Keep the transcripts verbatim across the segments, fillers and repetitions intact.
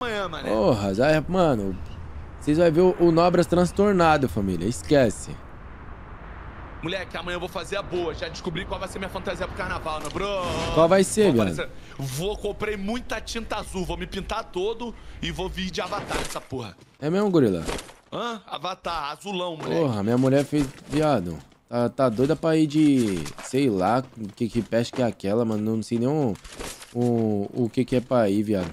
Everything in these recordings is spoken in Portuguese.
amanhã, mané. Porra, já é, mano. Vocês vão ver o, o Nobras transtornado, família. Esquece. Moleque, amanhã eu vou fazer a boa. Já descobri qual vai ser minha fantasia pro carnaval, né, bro? Qual vai ser, vou mano? Vou, comprei muita tinta azul. Vou me pintar todo e vou vir de avatar nessa porra. É mesmo, gorila? Hã? Avatar, azulão, moleque. Porra, minha mulher fez, viado. Tá, tá doida pra ir de... Sei lá, que, que peste que é aquela, mano. Não sei nem o, o, o que que é pra ir, viado.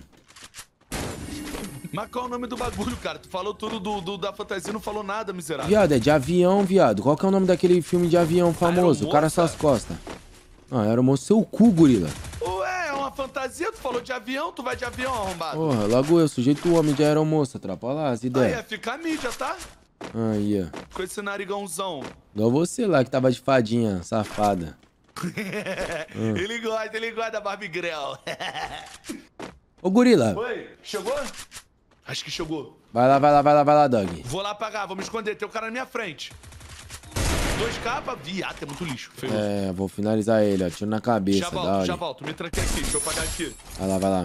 Mas qual é o nome do bagulho, cara? Tu falou tudo do, do da fantasia e não falou nada, miserável. Viado, é de avião, viado. Qual que é o nome daquele filme de avião famoso? O cara suas costas. Ah, era o moço seu cu, gorila. Ué, é uma fantasia? Tu falou de avião, tu vai de avião, arrombado. Porra, logo eu, sujeito homem de aeromoça, tropa. Olha lá as Aí, ideias. é, fica a mídia, tá? Aí, ó. Com esse narigãozão. Igual você lá que tava de fadinha, safada. hum. Ele gosta, ele gosta da Barbie Grell. Ô, gorila. Oi, chegou? Acho que chegou. Vai lá, vai lá, vai lá, vai lá, dog. Vou lá pagar, vou me esconder. Tem um cara na minha frente. Dois capas, viado, é muito lixo. Feio. É, vou finalizar ele, ó. Tiro na cabeça, já volto, dog. Já volto, me tranquei aqui, deixa eu pagar aqui. Vai lá, vai lá.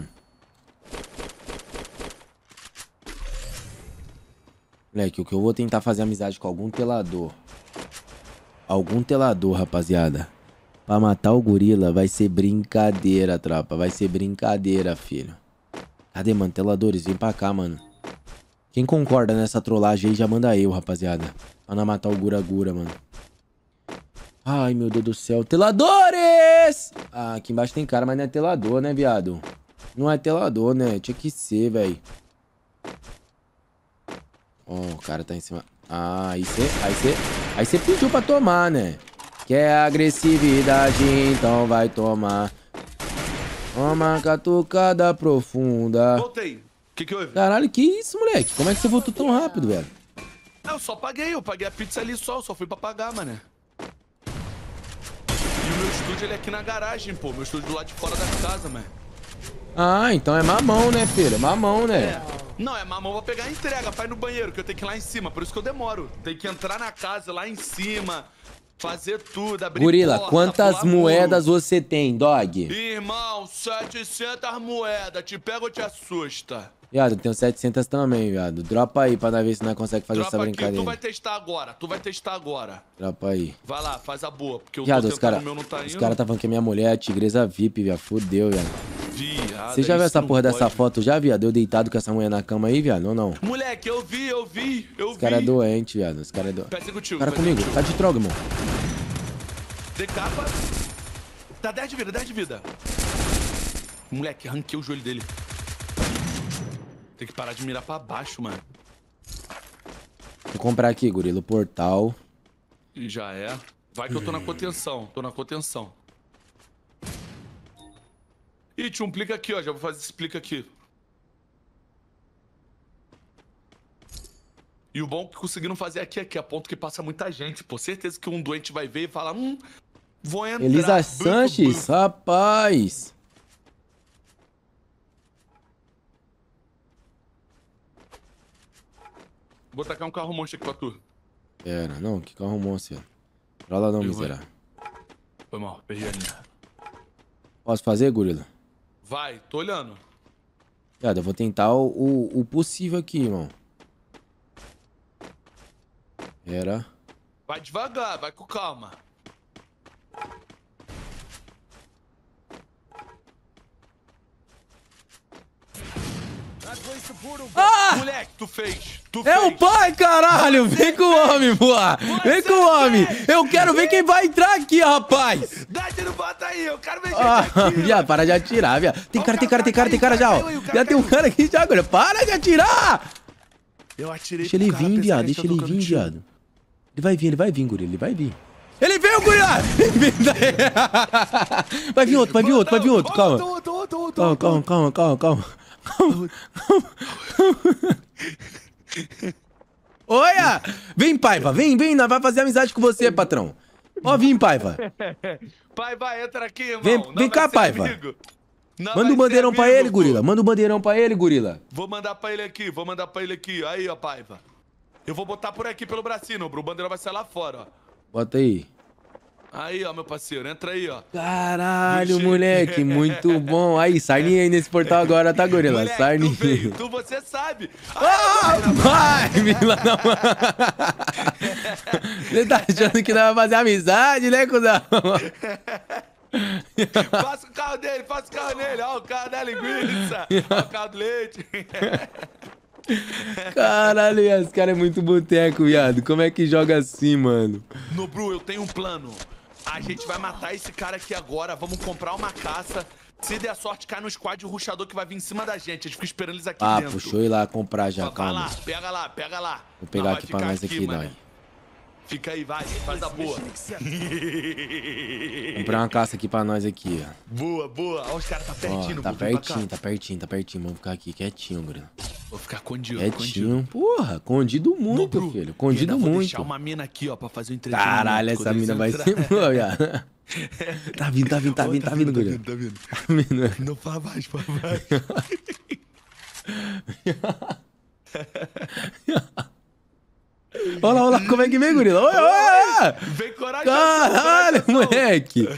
Moleque, o que eu vou tentar fazer amizade com algum telador. Algum telador, rapaziada. Pra matar o gorila vai ser brincadeira, tropa. Vai ser brincadeira, filho. Cadê, mano? Teladores, vem pra cá, mano. Quem concorda nessa trollagem aí já manda eu, rapaziada. Pra não matar o Gura-Gura, mano. Ai, meu Deus do céu. Teladores! Ah, aqui embaixo tem cara, mas não é telador, né, viado? Não é telador, né? Tinha que ser, velho. Ó, oh, o cara tá em cima. Ah, aí você aí cê, aí cê pediu pra tomar, né? Quer agressividade, então vai tomar. Uma catucada profunda. Voltei. O que que houve? Caralho, que isso, moleque? Como é que você voltou tão rápido, velho? Eu só paguei, eu paguei a pizza ali só, eu só fui pra pagar, mané. E o meu estúdio, ele é aqui na garagem, pô. Meu estúdio do lado de fora da casa, mano. Ah, então é mamão, né, filho? É mamão, né? É. Não, é mamão pra pegar a entrega, pra ir no banheiro, que eu tenho que ir lá em cima, por isso que eu demoro. Tem que entrar na casa lá em cima, fazer tudo, abrir Gorila, porta, quantas moedas muro. você tem, dog? Irmão, setecentas moedas, te pega ou te assusta? Viado, eu tenho setecentas também, viado. Dropa aí pra nós ver se nós conseguimos fazer Dropa essa aqui, brincadeira. tu vai testar agora, tu vai testar agora. Dropa aí. Vai lá, faz a boa, porque eu Viado, tô os tentando, cara, o meu não tá indo. Os caras tá falando que a minha mulher é a tigresa V I P, viado. Fudeu, viado. Viado, Você já viu essa porra pode. dessa foto já, viado? Eu deitado com essa mulher na cama aí, viado? Ou não? Moleque, eu vi, eu vi, eu Os vi. caras é doente, viado. Os caras é doente. Peça contigo, Cara peça comigo. contigo. Tá de droga, irmão. Decapa. Tá dez de vida, dez de vida. Moleque, arranquei o joelho dele. Tem que parar de mirar pra baixo, mano. Vou comprar aqui, gorila, o portal. E já é. Vai que eu tô na contenção, tô na contenção. Ih, tinha um plica aqui, ó. Já vou fazer esse plica aqui. E o bom que conseguiram fazer aqui é que a ponto que passa muita gente. Pô, certeza que um doente vai ver e fala, hum, vou entrar. Elisa Buf, Sanches, buf. rapaz. Vou tacar um carro monstro aqui pra tu. Pera, não, que carro monstro. Pra lá não, Eu vou. miserável. Foi mal, perdi a linha. Posso fazer, gorila? Vai, tô olhando. Viado, eu vou tentar o, o, o possível aqui, irmão. Pera. Vai devagar, vai com calma. Ah! Moleque, tu fez. Tu É fez. o pai, caralho! Vem com o homem, boa! Vem com o homem! Eu quero ver quem vai entrar aqui, rapaz! Dá tiro, bota aí, eu quero ver gente Ah, aqui. viado, para de atirar, viado. Tem cara, tem cara, tem cara, tem cara já, ó. Já tem um cara aqui já, agora. Para de atirar! Eu atirei Deixa ele pro cara, vir, pensei viado. que Deixa ele ele tá vir, tocando tiro. viado. Ele vai vir, ele vai vir, gorila. Ele vai vir. Ele veio, gorila! Ele veio daí. Vai vir outro, vai vir outro, vai vir outro. Calma. Outro, outro, outro, outro, Calma, calma, calma, calma, calma. Olha! Vem, Paiva, vem, vem, nós vai fazer amizade com você, patrão. Ó, vem, Paiva. Pai, vai, entra aqui, irmão. Vem- Não vem vai cá, ser Paiva. amigo. Não Manda vai o bandeirão ser pra amigo, ele, pô. gorila. Manda o bandeirão pra ele, gorila. Vou mandar pra ele aqui, vou mandar pra ele aqui. Aí, ó, Paiva. Eu vou botar por aqui pelo bracinho, bro. O bandeirão vai sair lá fora, ó. Bota aí. Aí, ó, meu parceiro, entra aí, ó. Caralho, moleque, muito bom. Aí, Sarninha aí nesse portal agora, tá, gorila? Moleque, Sarninha. tu veio, tu você sabe. Ah, vai, Vila, não. Você tá achando que nós vamos fazer amizade, né, cuzão? Passa o carro dele, passa o carro dele. Ó, o carro da linguiça. Ó, o carro do leite. Caralho, esse cara é muito boteco, viado. Como é que joga assim, mano? Nobru, eu tenho um plano. A gente vai matar esse cara aqui agora. Vamos comprar uma caça. Se der sorte, cai no squad o rushador que vai vir em cima da gente. A gente fica esperando eles aqui Ah, dentro. puxou ir lá comprar já, Vai calma. lá, pega lá, pega lá. Vou pegar Não, aqui vai pra nós ficar aqui, mano. dói. Fica aí, vai, faz a boa. Comprar uma caça aqui pra nós aqui, ó. Boa, boa. Ó, os caras tá pertinho, Ó, tá vou vir pra pertinho, cá. tá pertinho, tá pertinho. Vamos ficar aqui quietinho, grana. Vou ficar condido, Quietinho. Porra, condido muito, Nobru, filho. e Condido ainda vou muito. deixar uma mina aqui, ó, pra fazer o entretenimento. Caralho, essa quando mina eles vai entrar. ser boa, viado. Tá vindo, tá vindo, tá Ó, vindo, tá vindo, tá guri. vindo, tá vindo. Tá vindo. Não, fala mais, fala mais. Olha lá, olha lá, como é que vem, gorila? Olha, olha! Vem coragem. Caralho, moleque!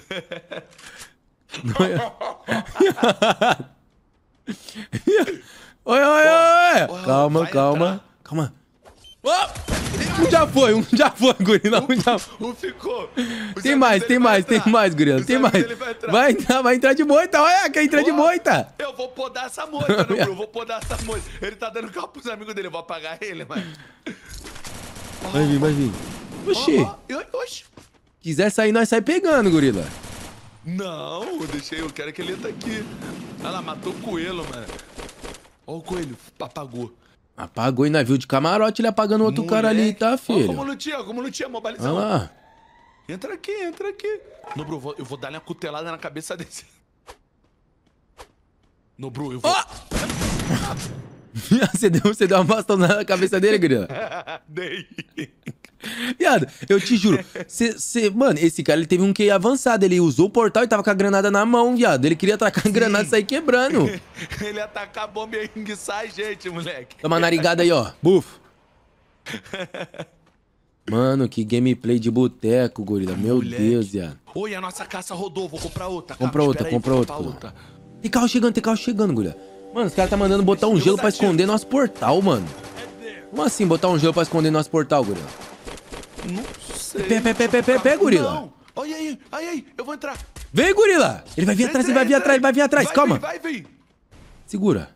Olha, olha, olha! Ó, Calma, vai calma, entrar. calma. Ó, um já foi, um já foi, gorila, um já foi. Um ficou. Os Tem amigos mais, dele tem vai mais, tem entrar. mais, gorila, Os tem amigos mais. dele vai entrar. Vai entrar, vai entrar de moita, olha, quer entrar de Ó, moita. Eu vou podar essa moita, Nobru. Eu vou podar essa moita. Ele tá dando carro pros amigos dele. Eu vou apagar ele, mano. Vai vir, vai vir. Oxi, Ó, ó, oxi. quiser sair, nós sai pegando, gorila. Não, eu deixei. Eu quero que ele entre aqui. Olha lá, matou o coelho, mano. Ó o coelho, apagou. Apagou e nós viu de camarote ele apagando outro cara ali, tá, Ó, como filho? lutinha, como lutinha, Olha mobalizão. lá. Entra aqui, entra aqui. Nobru, eu vou, eu vou dar uma cutelada na cabeça desse. Nobru, eu vou... Você deu, você deu uma bastonada na cabeça dele, gorila? Dei. Viado, eu te juro. Cê, cê, mano, esse cara ele teve um Q I avançado. Ele usou o portal e tava com a granada na mão, viado. Ele queria atacar a granada e sair quebrando. Ele ia atacar a bomba e ia enguiçar a gente, moleque. Toma uma narigada aí, ó. Bufo. Mano, que gameplay de boteco, gorila. Meu Moleque. Deus, viado. Oi, a nossa caça rodou. Vou comprar outra. Compra Calma, outra, espera aí, compra vou outra, comprar pô. Tem carro chegando, tem carro chegando, gorila. Mano, os caras tá mandando botar um gelo pra esconder nosso portal, mano. Como assim botar um gelo pra esconder nosso portal, gorila? Não sei. Pé, pé, pé, pé, pé, pé, gorila. Não. Olha aí, olha aí. Eu vou entrar. Vem, gorila. Ele vai vir atrás, ele vai vir atrás, ele vai vir atrás. Vai Calma. vir, vai vir. Segura.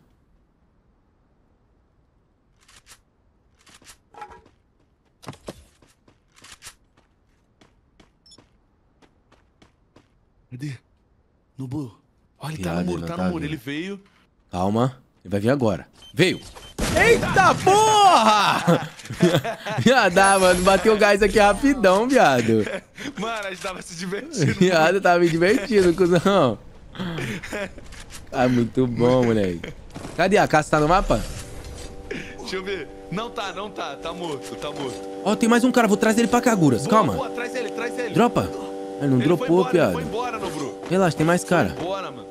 Cadê? Nobru. Olha, ele tá Viado, no muro, não tá tá no muro. vindo. Ele veio. Calma. Ele vai vir agora. Veio. Eita porra! Viado, mano. Bateu o gás aqui rapidão, viado. Mano, a gente tava se divertindo. Viado, tava me divertindo, cuzão. Ah, muito bom, moleque. Cadê a caça? Tá no mapa? Deixa eu ver. Não tá, não tá. Tá morto, tá morto. Ó, tem mais um cara. Vou trazer ele pra Kaguras. Boa, Calma. Boa, traz ele, traz ele. Dropa. Ele não Ele dropou, foi embora, piada. Ele foi embora, Nobru. Relaxa, tem mais cara. Bora, mano.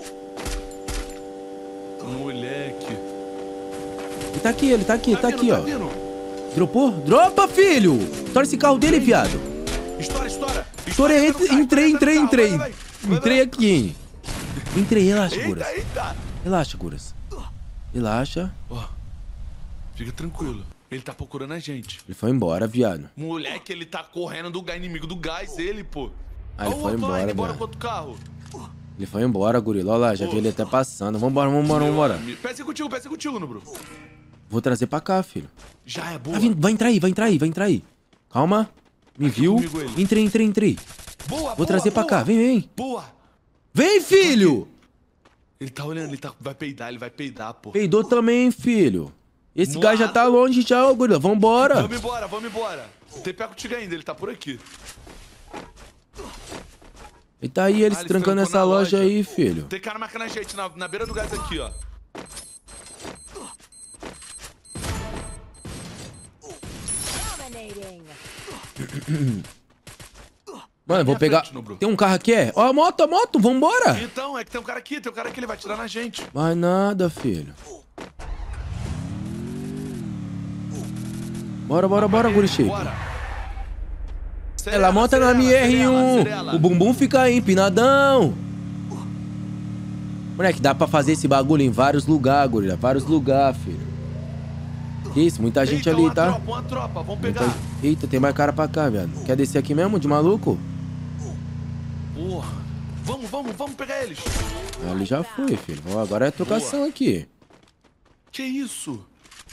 Moleque. Ele tá aqui, ele tá aqui, tá, vindo, aqui, tá ó. vindo. Dropou? Dropa, filho! Estoura esse carro dele, viado. Estoura, estoura. Estourei, Estoura, entrei, entrei, entrei, carro, entrei. vai, vai, vai. Entrei aqui, hein. Entrei, relaxa, Guras. Eita, eita. Relaxa, Guras. Relaxa. Ó, fica tranquilo. Ele tá procurando a gente. Ele foi embora, viado. Moleque, ele tá correndo do gás, inimigo do gás, ele, pô. Ah, ele Ó, o foi outro lá, embora, indo embora viado. com outro carro. Ele foi embora, gorila. Olha lá, já vi ele até passando. Vambora, vambora, vambora. Peça contigo, peça contigo, Nobru. Vou trazer pra cá, filho. Já é boa. Tá vindo, vai entrar aí, vai entrar aí, vai entrar aí. Calma. Me viu? comigo ele. Entrei, entrei, entrei. Boa, Vou boa, trazer pra boa. cá, vem, vem. Boa. Vem, filho! Ele tá olhando, ele tá... vai peidar, ele vai peidar, pô. Peidou também, filho. Esse Moado. gás já tá longe já, ô gorila. Vambora. Vamos embora, vamos embora. Tem pé contigo ainda, ele tá por aqui. Ele tá aí, ele Ah, se ele trancando trancou nessa na loja loja. aí, filho. Tem cara marcando a gente na, na beira do gás aqui, ó. Mano, eu vou minha pegar... frente, Nobru. Tem um carro aqui, é? Ó, a moto, a moto, vambora. Então, é que tem um cara aqui, tem um cara aqui, ele vai atirar na gente. Vai nada, filho. Bora, bora, bora, guri shape. Bora. Ela monta na minha R um. O bumbum fica empinadão. Moleque, dá pra fazer esse bagulho em vários lugares, gorila. Vários lugares, filho. Que isso, muita gente Eita, ali, uma tá? tropa, uma tropa, vamos pegar. Muita... Eita, tem mais cara pra cá, viado. Quer descer aqui mesmo, de maluco? Porra. Vamos, vamos, vamos pegar eles. Ali já foi, filho. Agora é trocação Boa. aqui. Que isso?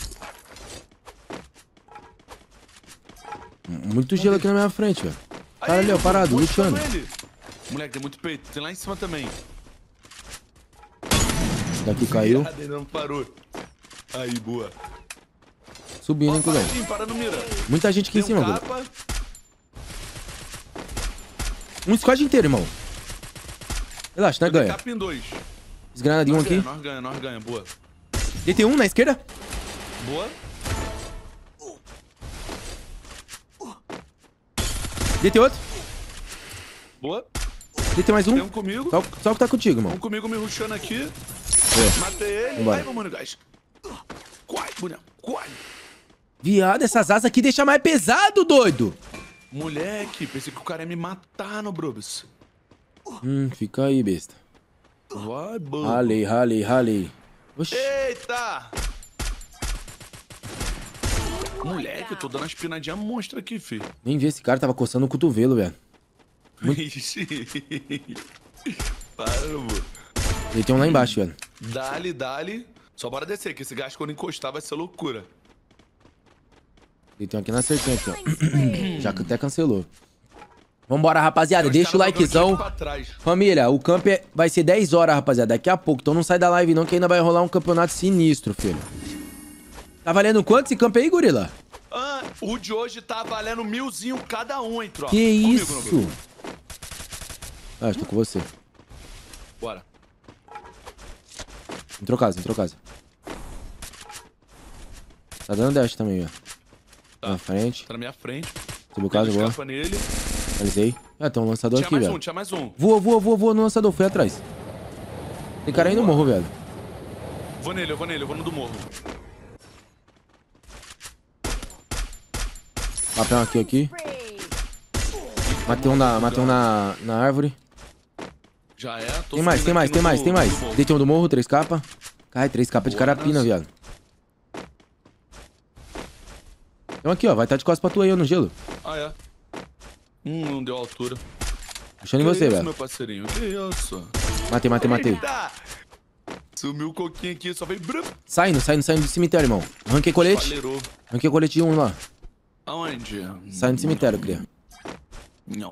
Muito gelo aqui na minha frente, velho. Cara ali, ó, parado, lutando. Moleque, tem muito peito. Tem lá em cima também. Daqui caiu. Ele não parou. Aí, boa. Subindo, hein, cuzão. Muita gente aqui em cima, velho. Um squad inteiro, irmão. Relaxa, nós ganha. Esgranadinho aqui. Nós ganha, nós ganha, boa. D T um na esquerda. Boa. D T outro. Boa. D T mais um. Tem um comigo. Só, só que tá contigo, irmão. Um comigo me rushando aqui. Boa. Matei ele. Vambora. Vai, mano, gás. Corre, boneco. Corre. Viado, essas asas aqui deixam mais pesado, doido. Moleque, pensei que o cara ia me matar no Brobis. Hum, fica aí, besta. Vai, bobo. Ralei, ralei, ralei. Oxi. Eita! Moleque, eu tô dando uma espinadinha monstra aqui, filho. Nem vi esse cara, tava coçando o cotovelo, velho. Muito... Para, amor. Ele tem um lá embaixo, velho. Dali, dali. Só bora descer, que esse gás quando encostar vai ser loucura. Ele tem um aqui na cerquinha, aqui, ó. Já que até cancelou. Vambora, rapaziada. Deixa o likezão. Família, o camp é... vai ser dez horas, rapaziada. Daqui a pouco. Então não sai da live não, que ainda vai rolar um campeonato sinistro, filho. Tá valendo quanto esse camp aí, gorila? Ah, o de hoje tá valendo milzinho cada um, hein, tropa. Que isso? Ah, estou com você. Bora. Entrou casa, entrou casa. Tá dando dash também, ó. Tá. Na frente. Tá na minha frente. Subiu casa, boa. Nele. Finalizei. Ah, tem um lançador tinha aqui, mais velho. Um, tinha mais um. Voa, voa, voa, voa no lançador. Fui atrás. Tem cara aí no morro, velho. Vou nele, eu vou nele, eu vou no do morro. Papel aqui, aqui. Matei um na, matei um na, na árvore. Já é. Tô tem mais, tem mais, tem mais, tem mais. Deitei um do morro, três capas. Cai, três capas de carapina, viado. Tem um aqui, ó. Vai estar de costas pra tu aí, ó, no gelo. Ah, é. Hum, não deu altura. Puxando em você, isso, velho. Meu parceirinho, que isso? Matei, matei, matei. Eita! Sumiu o coquinho aqui, só veio... Saindo, saindo, saindo do cemitério, irmão. Ranquei colete. Valerou. Ranquei colete de um lá. Aonde? Saindo do cemitério, cria. Não.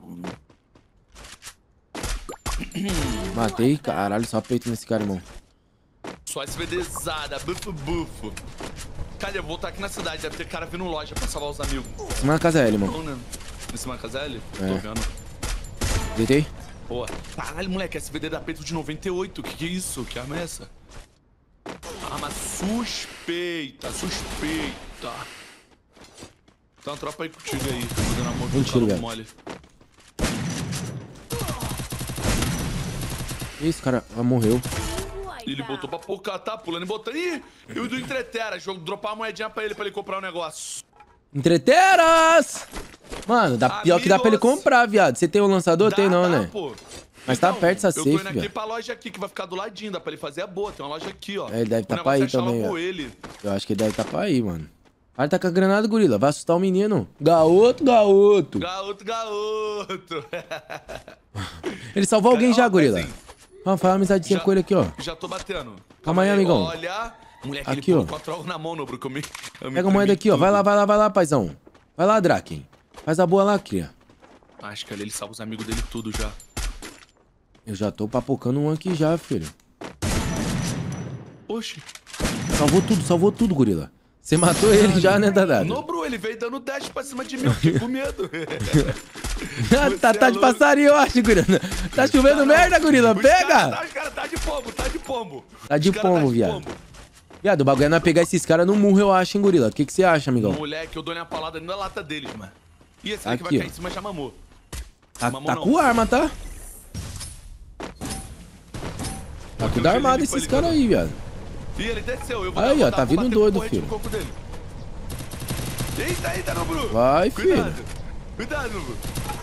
Matei, caralho, só peito nesse cara, irmão. Só SVDzada, bufo, bufo. Cadê? Eu vou voltar aqui na cidade, deve ter cara vindo loja pra salvar os amigos. Em cima da casa L, irmão. Não, em cima da casa L? É. Tô vendo. Deitei? Boa. Caralho, moleque, S V D da peito de noventa e oito. Que que é isso? Que arma é essa? Arma suspeita, suspeita. Tem uma tropa aí contigo aí. Fazendo amor Um tiro, velho. mole. Esse cara ah, morreu. Ele botou pra poucar, tá? Pulando e botando. Ih, e o do Entretera, jogo, dropar uma moedinha pra ele, pra ele comprar um negócio. Entreteras! Mano, dá, pior que dá pra ele comprar, viado. Você tem um lançador? Dá, tem não, dá, né? Pô. Mas então, tá perto essa eu safe, tô indo aqui velho. pra loja aqui, que vai ficar do ladinho, dá pra ele fazer a boa. Tem uma loja aqui, ó. É, ele deve O tá pra negócio aí é achar também, logo ó. ele. Eu acho que ele deve tá pra aí, mano. Olha, tá com a granada, gorila. Vai assustar o menino. Gaoto, gaoto. Gaoto, gaoto. Ele salvou alguém Cara, já, ó, gorila. assim, Vamos falar amizade com ele aqui, ó. Já tô batendo. Calma aí, amigão. Olha. Moleque, Aqui, ele ó. quatro alvos na mão, no bro, que eu me, eu me Pega a moeda aqui, ó. tudo. Vai lá, vai lá, vai lá, paizão. Vai lá, Draken. Faz a boa lá, cria. Acho que ali ele salva os amigos dele tudo já. Eu já tô papocando um aqui já, filho. Oxi. Salvou tudo, salvou tudo, gorila. Você matou ele já, né, Dadado? Não, bro, ele veio dando dash pra cima de mim, eu fiquei com medo. tá tá é de passarinho, eu acho, gorila. Tá chovendo Tá, merda, gorila. Os Pega! cara tá, os cara tá de pombo, tá de pombo. Tá de Os cara pombo, de viado. pombo. Viado, o bagulho é nós pegar esses caras no murro, eu acho, hein, gorila. O que que você acha, amigão? Moleque, eu dou uma paulada na lata deles, mano. E esse daqui Aqui, vai cair ó. em cima já mamou. Tá, Mamou tá não. com arma, tá? Tá tudo Eu armado cheguei esses pra ele, caras aí, viado. Ih, ele desceu, eu vou Aí, dar, ó, vou tá dar, vou vindo bater doido, com porrete filho. no coco dele. Eita, eita, não, bro. Vai, Cuidado. filho. Cuidado, bro.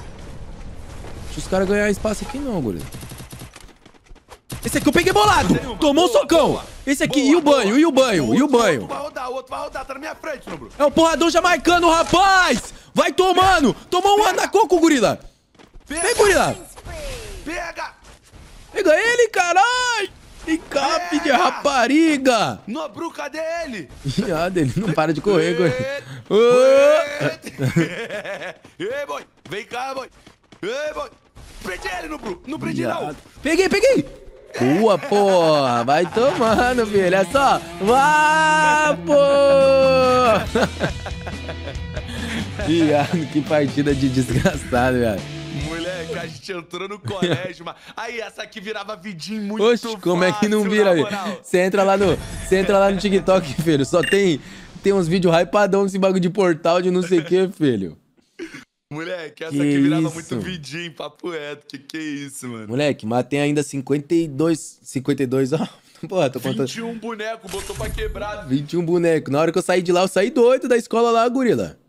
Deixa os caras ganhar espaço aqui não, gorila. Esse aqui eu peguei bolado. Tomou um socão. Esse aqui, e o banho, e o banho, e o banho. Vai rodar, o outro vai rodar, tá na minha frente, meu bro. É o porradão jamaicano, rapaz. Vai tomando. Tomou um anacoco, gorila. Vem, gorila. Pega. Pega ele, caralho. Encape de rapariga. Nobru, cadê ele? Viado, ele não para de correr, gorila. Ei, boy. Vem cá, boy. Ei, boy. Prende ele, Nobru. Não prende não. Peguei, peguei. Boa, porra. Vai tomando, filho. É só. Vá, porra. Viado, que partida de desgastado, viado. Moleque, a gente entrou no colégio, mas... Aí, essa aqui virava vidinho muito Oxe, fácil, como é que não vira, velho? Você entra lá no... Você entra lá no TikTok, filho. Só tem... Tem uns vídeos hypadão desse bagulho de portal de não sei o que, filho. Moleque, essa que aqui virava isso? muito vidinho, papo reto. Que que é isso, mano? Moleque, mas tem ainda cinquenta e dois... cinquenta e dois, ó. Porra, tô contando... vinte e um boneco, botou pra quebrar. vinte e um boneco. Na hora que eu saí de lá, eu saí doido da escola lá, gorila.